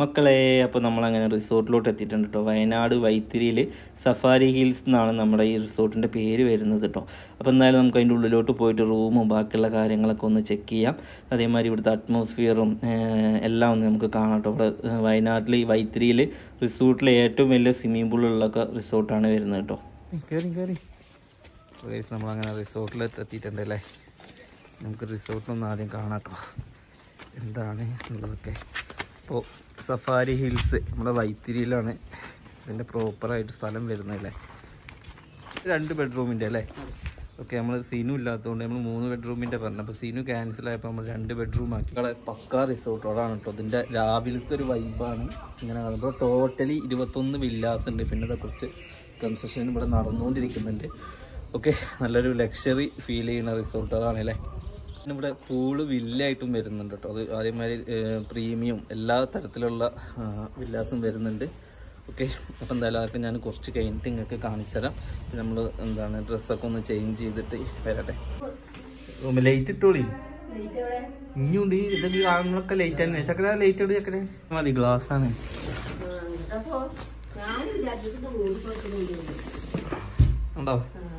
മക്കളെ, അപ്പോൾ നമ്മളങ്ങനെ റിസോർട്ടിലോട്ട് എത്തിയിട്ടുണ്ട് കേട്ടോ. വയനാട് വൈത്തിരിയിൽ സഫാരി ഹിൽസ് എന്നാണ് നമ്മുടെ ഈ റിസോർട്ടിൻ്റെ പേര് വരുന്നത് കേട്ടോ. അപ്പോൾ എന്തായാലും നമുക്ക് അതിൻ്റെ ഉള്ളിലോട്ട് പോയിട്ട് റൂമും ബാക്കിയുള്ള കാര്യങ്ങളൊക്കെ ഒന്ന് ചെക്ക് ചെയ്യാം. അതേമാതിരി ഇവിടുത്തെ അറ്റ്മോസ്ഫിയറും എല്ലാം ഒന്ന് നമുക്ക് കാണാം കേട്ടോ. ഇവിടെ വയനാട്ടിൽ ഈ വൈത്തിരിയിൽ റിസോർട്ടിലെ ഏറ്റവും വലിയ സ്വിമ്മിംഗ് പൂളുള്ളൊക്കെ റിസോർട്ടാണ് വരുന്നത് കേട്ടോ. കയറി നമ്മളങ്ങനെ റിസോർട്ടിൽ എത്തിയിട്ടുണ്ട് അല്ലേ. നമുക്ക് റിസോർട്ടൊന്നും ആദ്യം കാണാം കേട്ടോ, എന്താണ് ഉള്ളതൊക്കെ. അപ്പോൾ സഫാരി ഹിൽസ് നമ്മുടെ വൈത്തിരിയിലാണ് ഇതിൻ്റെ പ്രോപ്പറായിട്ട് സ്ഥലം വരുന്നതല്ലേ. 2 ബെഡ്റൂമിൻ്റെ അല്ലേ. ഓക്കെ, നമ്മൾ സീനു ഇല്ലാത്തതുകൊണ്ട് നമ്മൾ 3 ബെഡ്റൂമിൻ്റെ പറഞ്ഞു. അപ്പോൾ സീനു ക്യാൻസലായപ്പോൾ നമ്മൾ 2 ബെഡ്റൂം ആക്കി. ഇവിടെ പക്കാ റിസോർട്ടോടാണ് കേട്ടോ. ഇതിൻ്റെ രാവിലത്തെ ഒരു വൈബാണ് ഇങ്ങനെ കാണുമ്പോൾ. ടോട്ടലി 21 വില്ലാസ് ഉണ്ട്. പിന്നെ ഇതേക്കുറിച്ച് കൺസ്ട്രക്ഷൻ ഇവിടെ നടന്നുകൊണ്ടിരിക്കുന്നുണ്ട്. ഓക്കെ, നല്ലൊരു ലക്ഷറി ഫീൽ ചെയ്യുന്ന റിസോർട്ടുകളാണ് അല്ലേ. ഇവിടെ പൂള് വില്ലായിട്ടും വരുന്നുണ്ട് കേട്ടോ. അത് അതേമാതിരി പ്രീമിയം എല്ലാ തരത്തിലുള്ള വില്ലാസും വരുന്നുണ്ട്. ഓക്കെ, അപ്പോൾ എന്തായാലും അതൊക്കെ ഞാൻ കുറച്ച് കഴിഞ്ഞിട്ട് നിങ്ങൾക്ക് കാണിച്ചു തരാം. നമ്മൾ എന്താണ് ഡ്രസ്സൊക്കെ ഒന്ന് ചേഞ്ച് ചെയ്തിട്ട് വരട്ടെ. ലൈറ്റ് ഇട്ടോളി, ഇനിയുണ്ട് ഇതൊക്കെ കാണുന്നൊക്കെ ലൈറ്റ് തന്നെ. ചക്കര ലൈറ്റ് ഇട്ട് ചക്കര മതി, ഗ്ലാസ് ആണ്. ഉണ്ടോ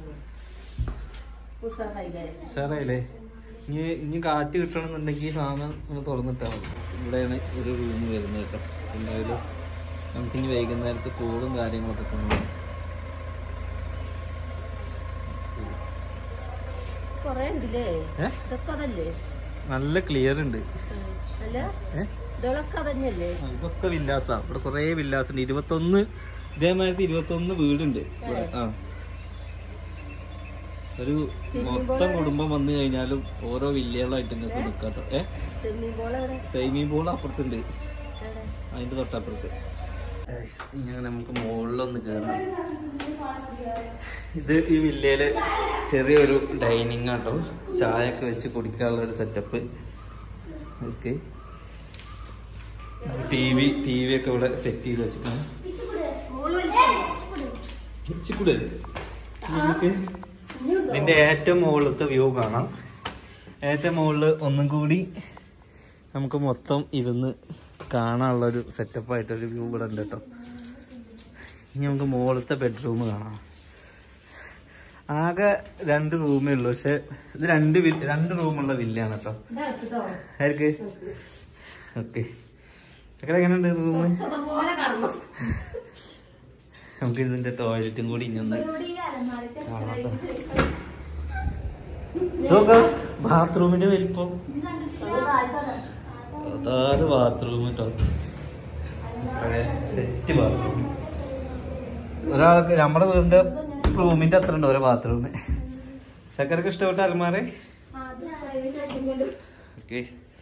ഉഷാറായില്ലേ. ഇനി കാറ്റ് കിട്ടണമെന്നുണ്ടെങ്കിൽ സാധനം ഒന്ന് തുറന്നിട്ടാൽ മതി. ഇവിടെയാണ് ഒരു റൂം വരുന്നത് കേട്ടോ. എന്തായാലും നമുക്കിനി വൈകുന്നേരത്ത് കൂടും കാര്യങ്ങളൊക്കെ കാണാം. നല്ല ക്ലിയർ ഉണ്ട്. ഇതൊക്കെ വില്ലാസാ. ഇവിടെ കുറെ വില്ലാസ് ഉണ്ട്. 21 ഇതേമാതിരി 21 വീടുണ്ട് ഇവിടെ. ഒരു മൊത്തം കുടുംബം വന്നു കഴിഞ്ഞാലും ഓരോ വില്ലകളായിട്ട് നിങ്ങൾക്ക് നിൽക്കാട്ടോ. സ്വിമ്മിംഗ് പൂൾ അപ്പുറത്തുണ്ട്, അതിന്റെ തൊട്ടപ്പുറത്ത്. ഇങ്ങനെ നമുക്ക് മുകളിലൊന്ന് കയറാം. ഇത് ഈ വില്ലയില് ചെറിയൊരു ഡൈനിങ് ആട്ടോ. ചായ ഒക്കെ വെച്ച് കുടിക്കാനുള്ള ഒരു സെറ്റപ്പ്. ഓക്കെ, ടി വി ഒക്കെ ഇവിടെ സെറ്റ് ചെയ്ത് വെച്ചിട്ടാണ്. നമുക്ക് ഇതിന്റെ ഏറ്റവും മുകളിലത്തെ വ്യൂ കാണാം. ഏറ്റവും മുകളിൽ ഒന്നും കൂടി നമുക്ക് മൊത്തം ഇരുന്ന് കാണാനുള്ളൊരു സെറ്റപ്പായിട്ടൊരു വ്യൂ ഇവിടെ ഉണ്ട് കേട്ടോ. ഇനി നമുക്ക് മുകളിലത്തെ ബെഡ്റൂം കാണാം. ആകെ 2 റൂമേ ഉള്ളൂ, പക്ഷെ ഇത് 2 റൂമുള്ള വില്ലയാണ് കേട്ടോ. ആർക്ക് ഓക്കെ, എങ്ങനെയുണ്ട് റൂം? നമുക്ക് ഇതിന്റെ ടോയ്ലറ്റും കൂടി ഇനി ഒന്ന് കാണാം. ബാത്റൂമിന്റെ വലിപ്പം അതാറ് ബാത്റൂം കേട്ടോ. സെറ്റ് ബാത്റൂം. ഒരാൾക്ക് നമ്മുടെ വീടിന്റെ റൂമിന്റെ അത്ര ഉണ്ട് ഓരോ ബാത്റൂം. ശക്കരക്ക് ഇഷ്ടപ്പെട്ട അലമാര. ഓക്കെ,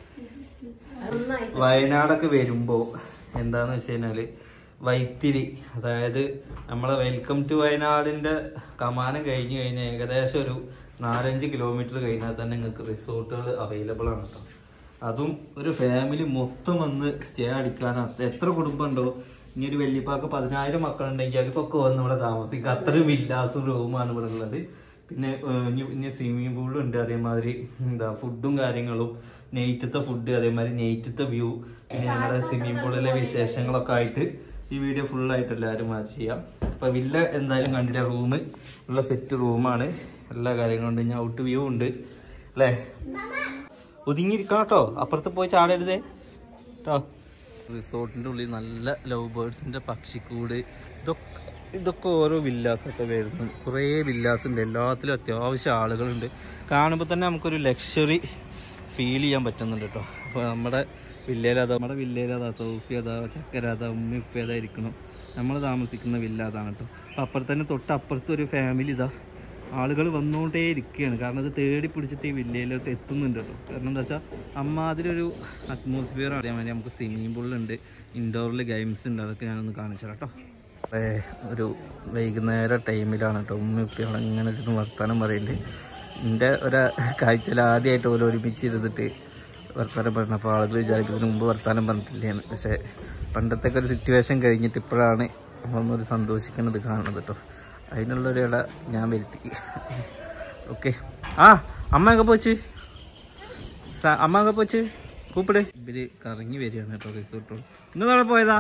വയനാടൊക്കെ വരുമ്പോ എന്താന്ന് വെച്ച് കഴിഞ്ഞാല് വൈത്തിരി, അതായത് നമ്മളെ വെൽക്കം ടു വയനാടിന്റെ കമാനം കഴിഞ്ഞ് കഴിഞ്ഞാൽ ഏകദേശം ഒരു 4-5 കിലോമീറ്റർ കഴിഞ്ഞാൽ തന്നെ നിങ്ങൾക്ക് റിസോർട്ടുകൾ അവൈലബിൾ ആണ് കേട്ടോ. അതും ഒരു ഫാമിലി മൊത്തം വന്ന് സ്റ്റേ അടിക്കാൻ എത്ര കുടുംബം ഉണ്ടോ. ഇനി ഒരു വല്യപ്പാക്ക് 10,000 മക്കളുണ്ടെങ്കിൽ അവർക്കൊക്കെ വന്ന് ഇവിടെ താമസിക്കുക. അത്രയും വില്ലാസും റൂമാണ് ഇവിടെ ഉള്ളത്. പിന്നെ ഇനി സ്വിമ്മിംഗ് പൂളും ഉണ്ട്. അതേമാതിരി ഫുഡും കാര്യങ്ങളും, നൈറ്റത്തെ ഫുഡ്, അതേമാതിരി നൈറ്റത്തെ വ്യൂ, പിന്നെ ഞങ്ങളുടെ സ്വിമ്മിംഗ് പൂളിലെ വിശേഷങ്ങളൊക്കെ ആയിട്ട് ഈ വീഡിയോ ഫുള്ളായിട്ട് എല്ലാവരും വാച്ച് ചെയ്യാം. അപ്പോൾ വില്ല എന്തായാലും കണ്ടില്ല. റൂം ഉള്ള സെറ്റ് റൂമാണ്. എല്ലാ കാര്യങ്ങളും ഉണ്ട്. ഇനി ഔട്ട് വ്യൂ ഉണ്ട് അല്ലേ. ഒതുങ്ങിയിരിക്കണം കേട്ടോ, അപ്പുറത്ത് പോയി ചാടരുതേ കേട്ടോ. റിസോർട്ടിൻ്റെ ഉള്ളിൽ നല്ല ലവ് ബേർഡ്സിൻ്റെ പക്ഷിക്കൂട്, ഇതൊക്കെ ഓരോ വില്ലാസൊക്കെ വരുന്നു. കുറേ വില്ലാസ് ഉണ്ട്. എല്ലാത്തിലും അത്യാവശ്യം ആളുകളുണ്ട്. കാണുമ്പോൾ തന്നെ നമുക്കൊരു ലക്ഷറി ഫീൽ ചെയ്യാൻ പറ്റുന്നുണ്ട് കേട്ടോ. അപ്പോൾ നമ്മുടെ വില്ലയിലതാ സൗഫി അതാ ചക്കര അതാ ഉമ്മ ഉപ്പ അതാ ഇരിക്കണം. നമ്മൾ താമസിക്കുന്ന വില്ല അതാണ് കേട്ടോ. അപ്പം അപ്പുറത്ത് തന്നെ തൊട്ടപ്പുറത്ത് ഒരു ഫാമിലി ഇതാ ആളുകൾ വന്നുകൊണ്ടേ ഇരിക്കുകയാണ്. കാരണം അത് തേടി പിടിച്ചിട്ട് ഈ വില്ലയിലോട്ട് എത്തുന്നുണ്ട് കേട്ടോ. കാരണം എന്താ വെച്ചാൽ അതിലൊരു അറ്റ്മോസ്ഫിയർ അറിയാൻ വേണ്ടി നമുക്ക് സ്വിമ്മിംഗ് പൂളുണ്ട്, ഇൻഡോറിൽ ഗെയിംസ് ഉണ്ട്. അതൊക്കെ ഞാനൊന്ന് കാണിച്ചു തരാം കേട്ടോ. ഒരു വൈകുന്നേര ടൈമിലാണ് കേട്ടോ. ഉമ്മ ഉപ്പയോടെ ഇങ്ങനെ ഇരുന്ന് വർത്താനം പറയുന്നുണ്ട്. എൻ്റെ കാഴ്ചയിൽ ആദ്യമായിട്ട് ഓരോ ഒരുമിച്ചിരുന്നിട്ട് വർത്താനം പറഞ്ഞു. അപ്പോൾ ആളുകൾ വിചാരിക്കുന്നതിന് മുമ്പ് വർത്താനം പറഞ്ഞിട്ടില്ലാണ്. പക്ഷേ പണ്ടത്തെ ഒരു സിറ്റുവേഷൻ കഴിഞ്ഞിട്ട് ഇപ്പോഴാണ് നമ്മളൊന്നൊരു സന്തോഷിക്കുന്നത് കാണുന്നത് കേട്ടോ. അതിനുള്ളൊരു ഇട ഞാൻ വരുത്തി. ഓക്കെ, അമ്മ എங்கே போச்சு? കൂപ്പിട്. ഇവര് കറങ്ങി വരികയാണ് കേട്ടോ റിസോർട്ടോ. ഇന്ന് നാളെ പോയതാ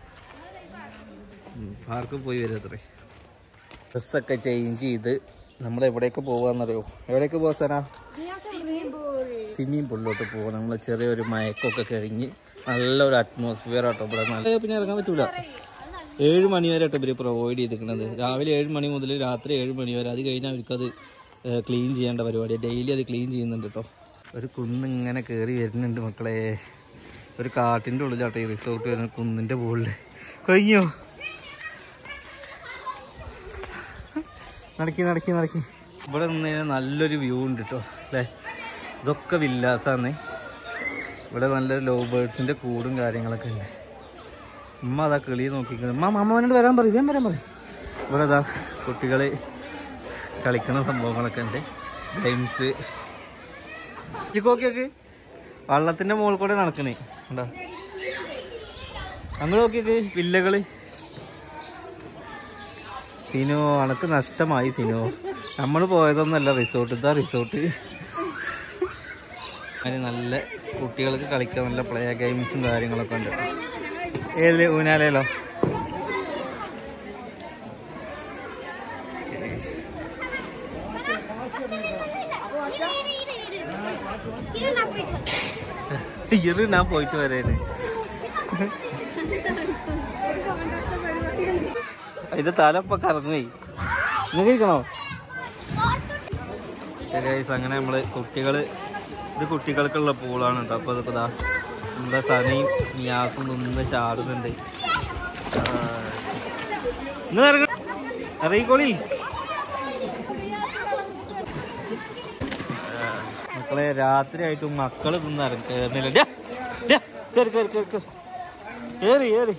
പാർക്കിൽ പോയി വരും അത്രേ. ഡ്രസ്സൊക്കെ ചേഞ്ച് ചെയ്ത് നമ്മൾ എവിടേക്ക് പോവാന്നറിയോ? എവിടേക്ക് പോവാ സാറാ? സ്വിമ്മിങ് പൂളിലോട്ട് പോവാം. നമ്മൾ ചെറിയൊരു മയക്കൊക്കെ കഴിഞ്ഞ് നല്ലൊരു അറ്റ്മോസ്ഫിയർ ആട്ടോ ഇവിടെ. നല്ല പിന്നെ ഇറങ്ങാൻ പറ്റൂല. 7 മണി വരെ ആട്ടോ ഇവര് പ്രൊവൈഡ് ചെയ്തിരിക്കുന്നത്. രാവിലെ 7 മണി മുതൽ രാത്രി 7 മണി വരെ. അത് കഴിഞ്ഞാൽ അവർക്കത് ക്ലീൻ ചെയ്യേണ്ട പരിപാടി. ഡെയിലി അത് ക്ലീൻ ചെയ്യുന്നുണ്ട് കേട്ടോ. ഒരു കുന്നിങ്ങനെ കയറി വരുന്നുണ്ട് മക്കളെ. ഒരു കാട്ടിൻ്റെ ഉള്ളിലാട്ടോ ഈ റിസോർട്ട് വരുന്നത്. കുന്നിൻ്റെ മുകളിൽ കഴിഞ്ഞോ. നടക്കി നടക്കി നടക്കി. ഇവിടെ നിന്ന് നല്ലൊരു വ്യൂ ഉണ്ട് കേട്ടോ അല്ലേ. ഇതൊക്കെ വില്ലാസാണ്. ഇവിടെ നല്ലൊരു ലവ് ബേർഡ്സിൻ്റെ കൂടും കാര്യങ്ങളൊക്കെ ഉണ്ട്. ഉമ്മ അതാ കിളി നോക്കിക്കുന്നത്. അമ്മനോട് വരാൻ പറയും വരാൻ പറയും. ഇവിടെ അതാ കുട്ടികൾ കളിക്കുന്ന സംഭവങ്ങളൊക്കെ ഉണ്ട്. ഗെയിംസ് നോക്കിയൊക്കെ വള്ളത്തിൻ്റെ മുകളിൽ കൂടെ നടക്കണേ ഉണ്ടോ. അങ്ങനെ നോക്കിയൊക്കെ വില്ലകള്. സിനോ അനക്ക് നഷ്ടമായി സിനോ. നമ്മൾ പോയതൊന്നല്ല റിസോർട്ട്. ഇതാ റിസോർട്ട്. അതിന് നല്ല കുട്ടികൾക്ക് കളിക്കാൻ നല്ല പ്ലേ ഗെയിംസും കാര്യങ്ങളൊക്കെ ഉണ്ട്. ഏതില് ഊനാലയിലോ? ഇയറ് ഞാൻ പോയിട്ട് വരേന്. അതിന്റെ തല ഇപ്പൊ കറങ്ങി. നിങ്ങൾക്കണോ? അങ്ങനെ നമ്മള് ഇത് കുട്ടികൾക്കുള്ള പൂളാണ് കേട്ടോ. അപ്പൊ അതൊക്കെ ഇതാ നമ്മുടെ സനയും നിയാസും നിന്ന് ചാടുന്നുണ്ട്. ഇറങ്ങിക്കോളി മക്കളെ. രാത്രി ആയിട്ടും മക്കള് നിന്ന് കയറുന്നില്ല. ഏറി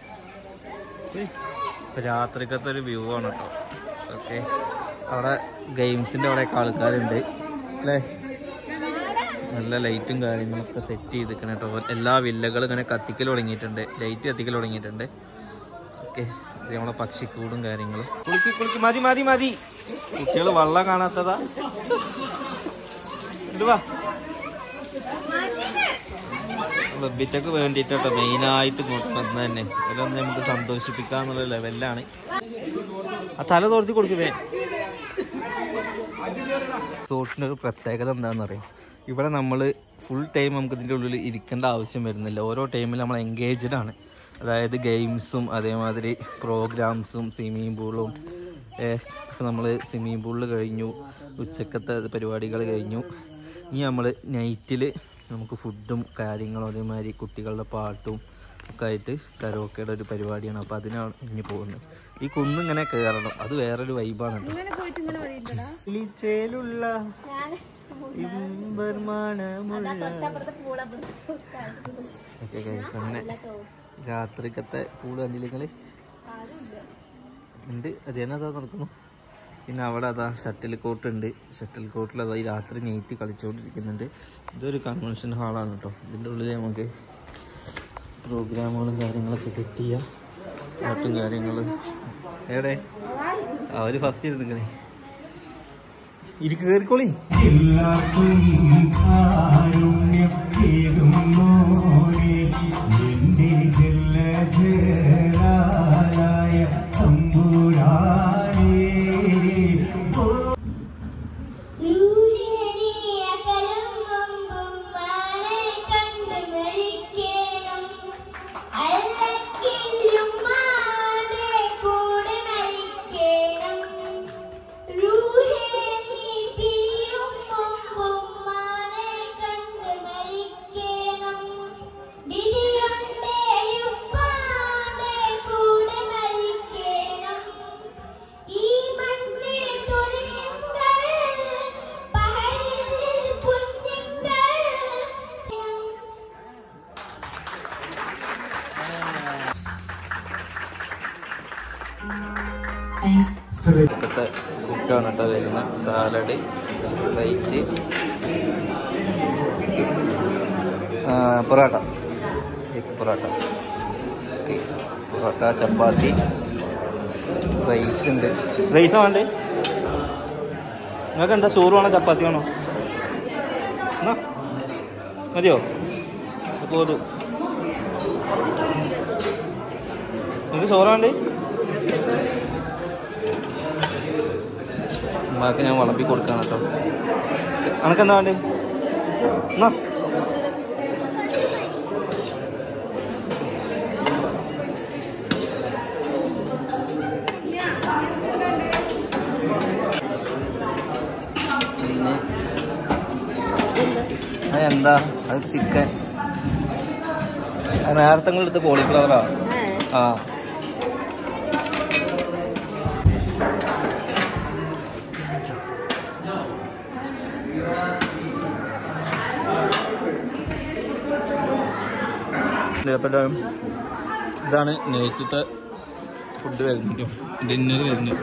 രാത്രിക്കത്തെ ഒരു വ്യൂ ആണ് കേട്ടോ. ഓക്കെ, അവിടെ ഗെയിംസിന്റെ അവിടെ ആൾക്കാരുണ്ട് അല്ലേ. നല്ല ലൈറ്റും കാര്യങ്ങളൊക്കെ സെറ്റ് ചെയ്തിരിക്കണം കേട്ടോ. എല്ലാ വില്ലകളും ഇങ്ങനെ കത്തിക്കൽ തുടങ്ങിയിട്ടുണ്ട്. ലൈറ്റ് കത്തിക്കൽ തുടങ്ങിയിട്ടുണ്ട്. ഓക്കെ, നമ്മളെ പക്ഷിക്കൂടും കാര്യങ്ങളും. കുളിക്ക് മതി മതി മതി. കുട്ടികൾ വള്ളം കാണാത്തതാ. ഇതുവാ ബിറ്റക്ക് വേണ്ടിയിട്ടോ മെയിനായിട്ട് നോക്കുന്നത് തന്നെ. ഇതൊന്ന് നമുക്ക് സന്തോഷിപ്പിക്കാന്നുള്ള ലെവലിലാണ്. ആ തല തോർത്തി കൊടുക്കുന്നേ. റിസോർട്ടിൻ്റെ ഒരു പ്രത്യേകത എന്താണെന്നറിയാം. ഇവിടെ നമ്മൾ ഫുൾ ടൈം നമുക്ക് ഇതിൻ്റെ ഉള്ളിൽ ഇരിക്കേണ്ട ആവശ്യം വരുന്നില്ല. ഓരോ ടൈമിൽ നമ്മൾ എൻഗേജ്ഡ് ആണ്. അതായത് ഗെയിംസും അതേമാതിരി പ്രോഗ്രാംസും സ്വിമ്മിങ് പൂളും. ഇപ്പോൾ നമ്മൾ സ്വിമ്മിങ് പൂളിൽ കഴിഞ്ഞു, ഉച്ചക്കത്തെ പരിപാടികൾ കഴിഞ്ഞു. ഇനി നമ്മൾ നൈറ്റിൽ നമുക്ക് ഫുഡും കാര്യങ്ങളും അതേമാതിരി കുട്ടികളുടെ പാട്ടും ഒക്കെ ആയിട്ട് കരോക്കയുടെ ഒരു പരിപാടിയാണ്. അപ്പോൾ അതിനാണ് ഇനി പോകുന്നത്. ഈ കുന്നിങ്ങനെ കയറണം. അത് വേറൊരു വൈബാണ് കേട്ടോ. അങ്ങനെ രാത്രിക്കത്തെ പൂള് കണ്ടില്ലെങ്കിൽ ഉണ്ട്. അത് തന്നെ അതാ നടക്കുന്നു. പിന്നെ അവിടെ അതാ ഷട്ടിൽ കോട്ട് ഉണ്ട്. ഷട്ടിൽ കോട്ടിൽ അതാ ഈ രാത്രി നൈറ്റ് കളിച്ചുകൊണ്ടിരിക്കുന്നുണ്ട്. ഇതൊരു കൺവെൻഷൻ ഹാളാണ് കേട്ടോ. ഇതിൻ്റെ ഉള്ളിൽ നമുക്ക് പ്രോഗ്രാമുകളും കാര്യങ്ങളൊക്കെ സെറ്റ് ചെയ്യാം. പാട്ടും കാര്യങ്ങളും. എവിടെ അവർ ഫസ്റ്റ് ഇരുന്നിക്കണേ. കയറിക്കോളി. ഇപ്പോഴത്തെ ഫുഡാണ് കേട്ടോ വരുന്നത്. സാലഡ്, റൈറ്റ്, പൊറോട്ട, പൊറോട്ട, പൊറോട്ട, ചപ്പാത്തി, റൈസ് ഉണ്ട്. റൈസ് വേണ്ടേ നിങ്ങൾക്ക്? എന്താ ചോറ് വേണോ ചപ്പാത്തി വേണോ? എന്നാ മതിയോ? പോതു നിങ്ങൾക്ക് ചോറാണ്ട് ഉമ്മാക്ക് ഞാൻ വിളമ്പി കൊടുക്കാം കേട്ടോ. അനക്കെന്താ വേണ്ടേ? എന്നാ എന്താ അത് ചിക്കൻ നേരത്തെ എടുത്ത് കോളിഫ്ലവറാ. ആ ഇതാണ് നൈറ്റത്തെ ഫുഡ് വരുന്നത്, ഡിന്നർ വരുന്നത്.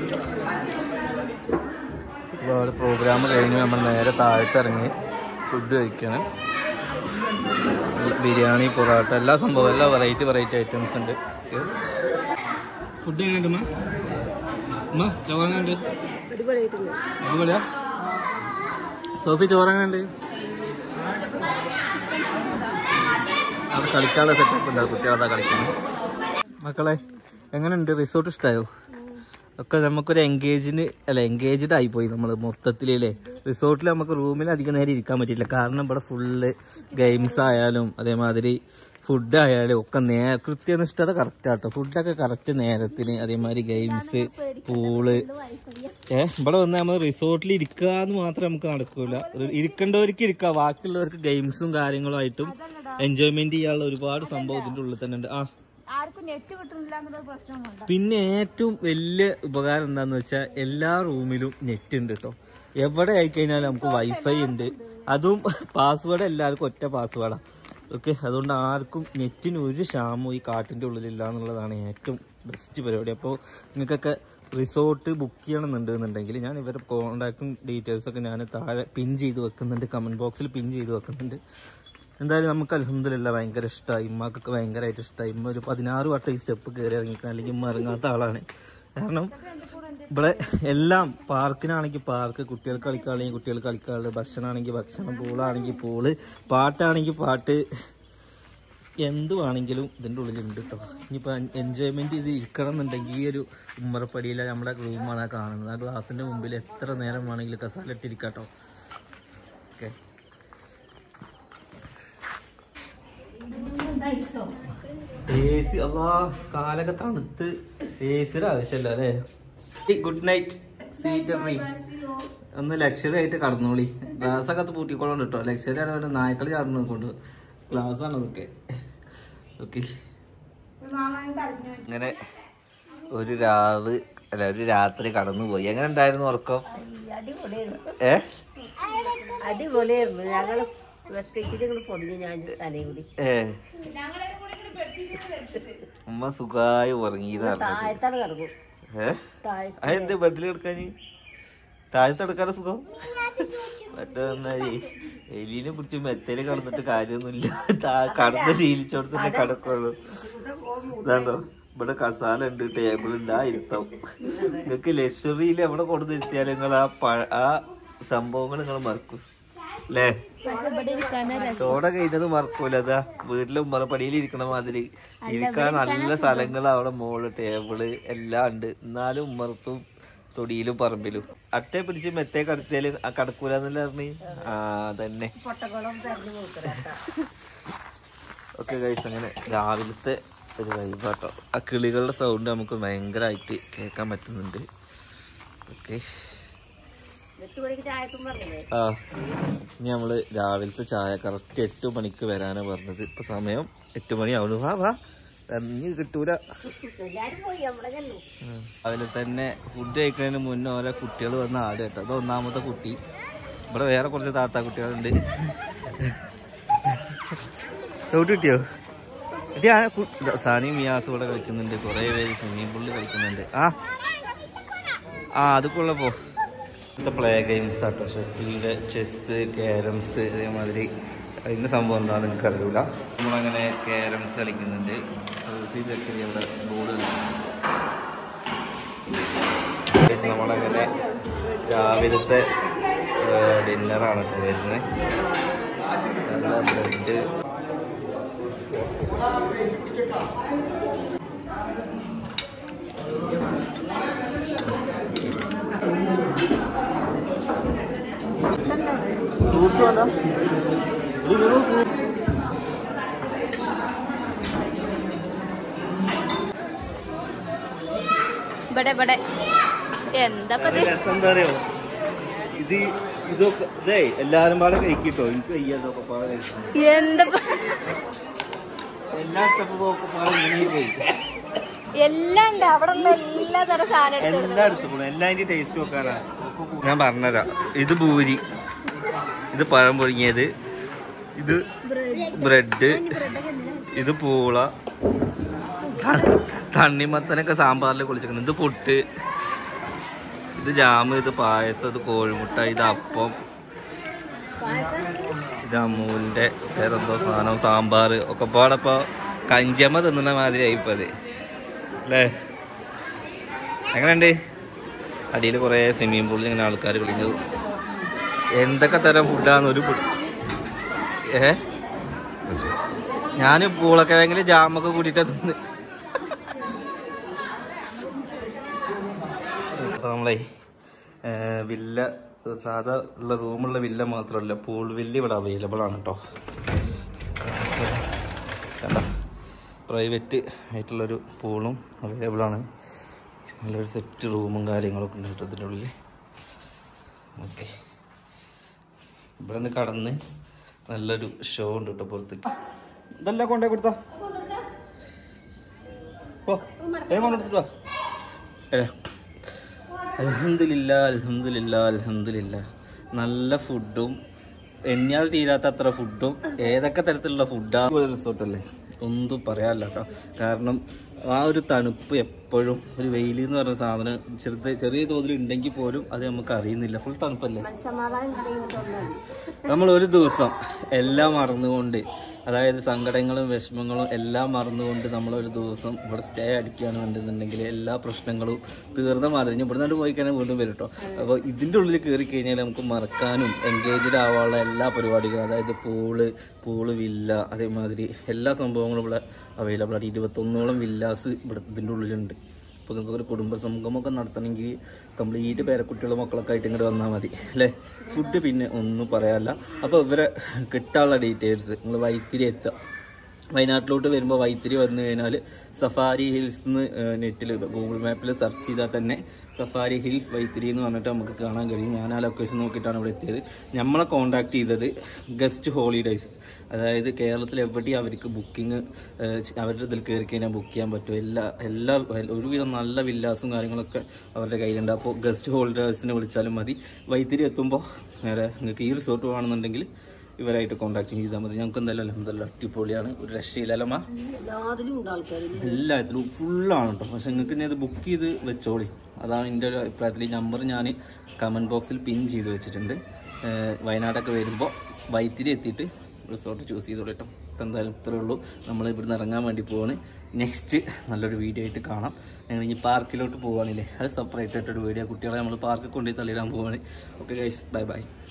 ഒരു പ്രോഗ്രാം കഴിഞ്ഞ് നമ്മൾ നേരെ താഴത്തിറങ്ങി ഫുഡ് കഴിക്കണം. ബിരിയാണി, പൊറോട്ട, എല്ലാ സംഭവം, എല്ലാ വെറൈറ്റി ഐറ്റംസ് ഉണ്ട്. ഫുഡ് എങ്ങനെയുണ്ട് ഉമ്മ? ചോറങ്ങണ്ട് അടിപൊളിയാ. സോഫി ചോറങ്ങണ്ട്? അവിടെ കളിക്കാനുള്ള സെറ്റപ്പ് ഉണ്ടാവും, കുട്ടികളതാ കളിക്കുന്നത്. മക്കളെ എങ്ങനെയുണ്ട്? റിസോർട്ട് ഇഷ്ടമായോ? ഒക്കെ നമുക്കൊരു എൻഗേജ്ഡ് ആയിപ്പോയി നമ്മൾ മൊത്തത്തിലല്ലേ. റിസോർട്ടിൽ നമുക്ക് റൂമിൽ അധികം നേരം ഇരിക്കാൻ പറ്റില്ല, കാരണം ഇവിടെ ഫുള്ള് ഗെയിംസ് ആയാലും അതേമാതിരി ഫുഡ് ആയാലും ഒക്കെ കൃത്യനിഷ്ഠത കറക്റ്റ് ആട്ടോ. ഫുഡൊക്കെ കറക്റ്റ് നേരത്തിന്, അതേമാതിരി ഗെയിംസ്, പൂള്. ഇവിടെ വന്ന് നമ്മൾ റിസോർട്ടിൽ ഇരിക്കുക എന്ന് മാത്രം നമുക്ക് നടക്കൂല. ഇരിക്കേണ്ടവർക്ക് ഇരിക്കുക, ബാക്കിയുള്ളവർക്ക് ഗെയിംസും കാര്യങ്ങളും ആയിട്ടും എൻജോയ്മെന്റ് ചെയ്യാനുള്ള ഒരുപാട് സംഭവം ഇതിന്റെ ഉള്ളിൽ തന്നെ ഉണ്ട്. പിന്നെ ഏറ്റവും വലിയ ഉപകാരം എന്താന്ന് വെച്ചാൽ എല്ലാ റൂമിലും നെറ്റ് ഉണ്ട് കേട്ടോ. എവിടെ ആയിക്കഴിഞ്ഞാലും നമുക്ക് വൈഫൈ ഉണ്ട്. അതും പാസ്വേഡ് എല്ലാവർക്കും ഒറ്റ പാസ്വേഡാണ്. ഓക്കെ, അതുകൊണ്ട് ആർക്കും നെറ്റിന് ഒരു ക്ഷാമവും ഈ കാട്ടിൻ്റെ ഉള്ളിലില്ല എന്നുള്ളതാണ് ഏറ്റവും ബെസ്റ്റ് പരിപാടി. അപ്പോൾ നിങ്ങൾക്കൊക്കെ റിസോർട്ട് ബുക്ക് ചെയ്യണമെന്നുണ്ടെന്നുണ്ടെങ്കിൽ ഞാൻ ഇവരുടെ കോൺടാക്റ്റും ഡീറ്റെയിൽസൊക്കെ ഞാൻ താഴെ പിൻ ചെയ്ത് വെക്കുന്നുണ്ട്, കമൻറ്റ് ബോക്സിൽ പിൻ ചെയ്ത് വെക്കുന്നുണ്ട്. എന്തായാലും നമുക്ക് അൽഹംദുലില്ലാ ഭയങ്കര ഇഷ്ടമായി, ഉമ്മാക്കൊക്കെ ഭയങ്കരമായിട്ട് ഇഷ്ടമായി. ഉമ്മ ഒരു 16 വട്ടം ഈ സ്റ്റെപ്പ് കയറി ഇറങ്ങിക്കാൻ, അല്ലെങ്കിൽ ഉമ്മ ഇറങ്ങാത്ത ആളാണ്. കാരണം ഇവിടെ എല്ലാം പാർക്കിനാണെങ്കിൽ പാർക്ക്, കുട്ടികൾക്ക് കളിക്കാണെങ്കിൽ കുട്ടികൾ കളിക്കാറുണ്ട്, ഭക്ഷണമാണെങ്കിൽ ഭക്ഷണം, പൂളാണെങ്കിൽ പൂള്, പാട്ടാണെങ്കിൽ പാട്ട്, എന്തുവാണെങ്കിലും ഇതിൻ്റെ ഉള്ളിലുണ്ട് കേട്ടോ. ഇനിയിപ്പോൾ എൻജോയ്മെൻറ്റ് ചെയ്ത് ഇരിക്കണം എന്നുണ്ടെങ്കിൽ ഈ ഒരു ഉമ്മറപ്പടിയിലെ നമ്മുടെ റൂമാണ് കാണുന്നത്. ആ ഗ്ലാസിൻ്റെ മുമ്പിൽ എത്ര നേരം വേണമെങ്കിലും കസാലിട്ടിരിക്കാം കേട്ടോ. ഓക്കെ, AC അല്ലാ കാലൊക്കെ തണുത്ത് AC-യുടെ ആവശ്യമല്ല അല്ലേ. Good night sweet dream. ഒന്ന് ലക്ഷറി ആയിട്ട് കടന്നോളി. ഗ്ലാസ്സൊക്കെ അത് പൂട്ടിക്കോളം കേട്ടോ. ലക്ഷറി ആണ് നായ്ക്കളി ചാടുന്ന കൊണ്ട് ഗ്ലാസ് ആണ് അതൊക്കെ. ഓക്കെ, അങ്ങനെ ഒരു രാത്രി കടന്നുപോയി. എങ്ങനെ ഉണ്ടായിരുന്നു ഉറക്കം? അടിപൊളിയായിരുന്നു. ഞങ്ങള് ഉമ്മ സുഖമായി ഉറങ്ങിയതാണ്. എന്ത് ബെഡിൽ കിടക്കാന്? താഴത്ത് കിടക്കാതെ സുഖം. മറ്റേ എലീനെ പിടിച്ച് മെത്തയില് കടന്നിട്ട് കാര്യമൊന്നുമില്ല. കടന്ന് ശീലിച്ചോട് തന്നെ കിടക്കുള്ളൂ. ഇതാണ്ടോ ഇവിടെ കസാല ഉണ്ട്, ടേബിൾ ഉണ്ട്, ആ ഇരുത്തം. നിങ്ങൾക്ക് ലക്ഷറിയിൽ എവിടെ കൊടുത്തിരുത്തിയാലും നിങ്ങൾ ആ സംഭവങ്ങൾ നിങ്ങൾ മറക്കും അല്ലേ. ചോടെ കഴിഞ്ഞത് മറക്കൂല. അതാ വീട്ടിലെ ഉമ്മറപ്പടിയിൽ ഇരിക്കണ മാതിരി ഇരിക്കാൻ നല്ല സ്ഥലങ്ങൾ അവിടെ, മോള്, ടേബിള് എല്ലാം ഉണ്ട്. എന്നാലും ഉമ്മറത്തും തൊടിയിലും പറമ്പിലും അട്ടയെ പിടിച്ച് മെത്തേ കടത്തിയാലും കടക്കൂലെന്നല്ലേ പറഞ്ഞ്. ആ തന്നെ. ഓക്കെ ഗൈസ്, അങ്ങനെ രാവിലത്തെ ഒരു വൈബാട്ടോ. ആ കിളികളുടെ സൗണ്ട് നമുക്ക് ഭയങ്കരമായിട്ട് കേൾക്കാൻ പറ്റുന്നുണ്ട്. ഓക്കെ, ആ ഇനി നമ്മള് രാവിലത്തെ ചായ കറക്റ്റ് 8 മണിക്ക് വരാനാ പറഞ്ഞത്. ഇപ്പൊ സമയം 8 മണിയാവുന്നു. വാ ഇനി കിട്ടൂല. അതിൽ തന്നെ ഫുഡ് കഴിക്കുന്നതിന് മുന്നേ ഓരോ കുട്ടികൾ വന്ന് ആട് കേട്ടോ. അത് ഒന്നാമത്തെ കുട്ടി. ഇവിടെ വേറെ കുറച്ച് താത്താ കുട്ടികളുണ്ട്. ചവിട്ട് കിട്ടിയോ? സാനി മിയാസ് ഇവിടെ കളിക്കുന്നുണ്ട്. കുറെ പേര് സ്വിമ്മിംഗ് പൂളിൽ കളിക്കുന്നുണ്ട്. അതുക്കുള്ളപ്പോ പ്ലേ ഗെയിംസ് ആട്ടോ. ഷട്ടിലിൻ്റെ, ചെസ്, ക്യാരംസ്, അതേമാതിരി അതിൻ്റെ സംഭവം എന്താണെന്ന് എനിക്കറിയില്ല. നമ്മളങ്ങനെ ക്യാരംസ് കളിക്കുന്നുണ്ട്. സർവീസിലൊക്കെ ഇവിടെ ബോർഡ് നമ്മളങ്ങനെ രാവിലത്തെ ഡിന്നറാണ് വരുന്നത്. നല്ല ബ്രെഡ്, ഫ്രൂട്ട്സ് വേണ്ട എന്താ അറിയോ ഇതൊക്കെ ഇതേ എല്ലാരും പാടെ കഴിക്കിട്ടോ എനിക്ക് വയ്യാതൊക്കെ പാടെ എന്താ എല്ലാ സ്റ്റെപ്പും പാടെ ഇങ്ങനെ കഴിക്കും എല്ലാം ഉണ്ട് അവിടെ എല്ലാ തരം സാധനം എല്ലാം എടുത്തു എല്ലാം അതിന്റെ ടേസ്റ്റ് നോക്കാനാ ഞാൻ പറഞ്ഞുതരാം ഇത് പൂരി ഇത് പഴം പൊഴുങ്ങിയത് ഇത് ബ്രെഡ് ഇത് പൂള തണ്ണിമത്തനൊക്കെ സാമ്പാറിൽ കുളിച്ചിരിക്കുന്നത് ഇത് പുട്ട് ഇത് ജാമ് ഇത് പായസം ഇത് കോഴിമുട്ട ഇത് അപ്പം ഇത് അമൂലിന്റെ വേറെന്തോ സാധനം സാമ്പാർ ഒക്കെ പാടപ്പോ കഞ്ചമ്മ തിന്നുന്ന മാതിരി ആയിപ്പത് അല്ലേ എങ്ങനെയുണ്ട് അടിയിൽ കുറേ സ്വിമ്മിങ് പൂളിൽ ഇങ്ങനെ ആൾക്കാർ കളിഞ്ഞു എന്തൊക്കെ തരം ഫുഡാന്ന് ഒരു ഞാൻ പൂളക്കിഴങ്ങിൽ ജാമൊക്കെ കൂട്ടിയിട്ട് തിന്ന് നമ്മളെ വില്ല സാധാ ഉള്ള റൂമുള്ള വില്ല മാത്രമല്ല പൂൾ വില്ല ഇവിടെ അവൈലബിൾ ആണ് കേട്ടോ കണ്ട പ്രൈവറ്റ് ആയിട്ടുള്ളൊരു പൂളും അവൈലബിൾ ആണ് നല്ലൊരു സെറ്റ് റൂമും കാര്യങ്ങളൊക്കെ ഉണ്ട് കേട്ടോ ഇതിൻ്റെ ഉള്ളിൽ ഓക്കെ ഇവിടെ നിന്ന് കടന്ന് നല്ലൊരു ഷോ ഉണ്ട് കേട്ടോ പുറത്തേക്ക് ഇതെല്ലാം കൊണ്ടേ കൊടുത്താ കൊണ്ടെടുത്തിട്ടോ അൽഹംദുലില്ലാ അൽഹംദുലില്ലാ അൽഹംദുലില്ലാ നല്ല ഫുഡും എണ്ണിയാൽ തീരാത്ത അത്ര ഫുഡും ഏതൊക്കെ തരത്തിലുള്ള ഫുഡാണ് റിസോർട്ടല്ലേ ഒന്നും പറയാനില്ല കേട്ടോ കാരണം ആ ഒരു തണുപ്പ് എപ്പോഴും ഒരു വെയിൽ എന്ന് പറഞ്ഞ സാധനം ചെറിയ തോതിൽ ഉണ്ടെങ്കിൽ പോലും അത് നമുക്ക് അറിയുന്നില്ല ഫുൾ തണുപ്പല്ലേ നമ്മൾ ഒരു ദിവസം എല്ലാം മറന്നുകൊണ്ട് അതായത് സങ്കടങ്ങളും വിഷമങ്ങളും എല്ലാം മറന്നുകൊണ്ട് നമ്മളൊരു ദിവസം ഇവിടെ സ്റ്റേ അടിക്കുകയാണെന്നുണ്ടെന്നുണ്ടെങ്കിൽ എല്ലാ പ്രശ്നങ്ങളും തീർന്ന മാറി ഇവിടെ നിന്ന് പോയി കഴിഞ്ഞാൽ വീണ്ടും വരും കേട്ടോ അപ്പോൾ ഇതിൻ്റെ ഉള്ളിൽ കയറി കഴിഞ്ഞാൽ നമുക്ക് മറക്കാനും എൻഗേജ്ഡ് ആവാനുള്ള എല്ലാ പരിപാടികളും അതായത് പൂള് വില്ല അതേമാതിരി എല്ലാ സംഭവങ്ങളും ഇവിടെ അവൈലബിൾ ആണ് 21ഓളം വില്ലാസ് ഇവിടെ ഇതിൻ്റെ ഉള്ളിലുണ്ട് അപ്പോൾ നിങ്ങൾക്ക് ഒരു കുടുംബ സംഗമമൊക്കെ നടത്തണമെങ്കിൽ കംപ്ലീറ്റ് പേരക്കുട്ടികളും മക്കളൊക്കെ ആയിട്ട് ഇങ്ങോട്ട് വന്നാൽ മതി അല്ലേ ഫുഡ് പിന്നെ ഒന്നും പറയാനില്ല അപ്പോൾ ഇവരെ കിട്ടാനുള്ള ഡീറ്റെയിൽസ് നിങ്ങൾ വൈത്തിരി എത്തുക വയനാട്ടിലോട്ട് വരുമ്പോൾ വൈത്തിരി വന്നു കഴിഞ്ഞാൽ സഫാരി ഹിൽസ് എന്ന് നെറ്റിൽ ഗൂഗിൾ മാപ്പിൽ സെർച്ച് ചെയ്താൽ തന്നെ സഫാരി ഹിൽസ് വൈത്തിരി എന്ന് പറഞ്ഞിട്ട് നമുക്ക് കാണാൻ കഴിയും ഞാൻ ആ ലൊക്കേഷൻ നോക്കിയിട്ടാണ് ഇവിടെ എത്തിയത് നമ്മളെ കോൺടാക്ട് ചെയ്തത് ഗസ്റ്റ് ഹോളിഡേയ്സ് അതായത് കേരളത്തിൽ എവിടെയും അവർക്ക് ബുക്കിംഗ് അവരുടെ ഇതിൽ കയറി കഴിഞ്ഞാൽ ബുക്ക് ചെയ്യാൻ പറ്റും എല്ലാ ഒരുവിധം നല്ല വില്ലാസും കാര്യങ്ങളൊക്കെ അവരുടെ കയ്യിലുണ്ട് അപ്പോൾ ഗസ്റ്റ് ഹോളിഡേഴ്സിനെ വിളിച്ചാലും മതി വൈത്തിരി എത്തുമ്പോൾ നേരെ നിങ്ങൾക്ക് ഈ റിസോർട്ട് വേണമെന്നുണ്ടെങ്കിൽ ഇവരായിട്ട് കോൺടാക്ട് ചെയ്താൽ മതി ഞങ്ങൾക്ക് എന്തായാലും അൽഹംദുലില്ലാ അടിപൊളിയാണ് ഒരു രക്ഷയില്ലമ്മ എല്ലാത്തിലും ഫുള്ളാണ് കേട്ടോ പക്ഷെ നിങ്ങൾക്ക് ഇനി അത് ബുക്ക് ചെയ്ത് വെച്ചോളി അതാണ് എൻ്റെ ഒരു അഭിപ്രായത്തിൽ ഈ നമ്പർ ഞാൻ കമൻറ്റ് ബോക്സിൽ പിൻ ചെയ്ത് വെച്ചിട്ടുണ്ട് വയനാടൊക്കെ വരുമ്പോൾ വൈത്തിരി എത്തിയിട്ട് റിസോർട്ട് ചൂസ് ചെയ്തോളൂ കേട്ടോ അപ്പം എന്തായാലും ഇത്രയേ ഉള്ളൂ നമ്മൾ ഇവിടുന്ന് ഇറങ്ങാൻ വേണ്ടി പോവാണ് നെക്സ്റ്റ് നല്ലൊരു വീഡിയോ ആയിട്ട് കാണാം ഞങ്ങൾ ഇനി പാർക്കിലോട്ട് പോവുകയാണില്ലേ അത് സെപ്പറേറ്റ് ആയിട്ടൊരു വീഡിയോ കുട്ടികളെ നമ്മൾ പാർക്കിൽ കൊണ്ടുപോയി തള്ളിയിടാൻ പോവുകയാണ് ഓക്കെ ഗൈസ് ബൈ ബൈ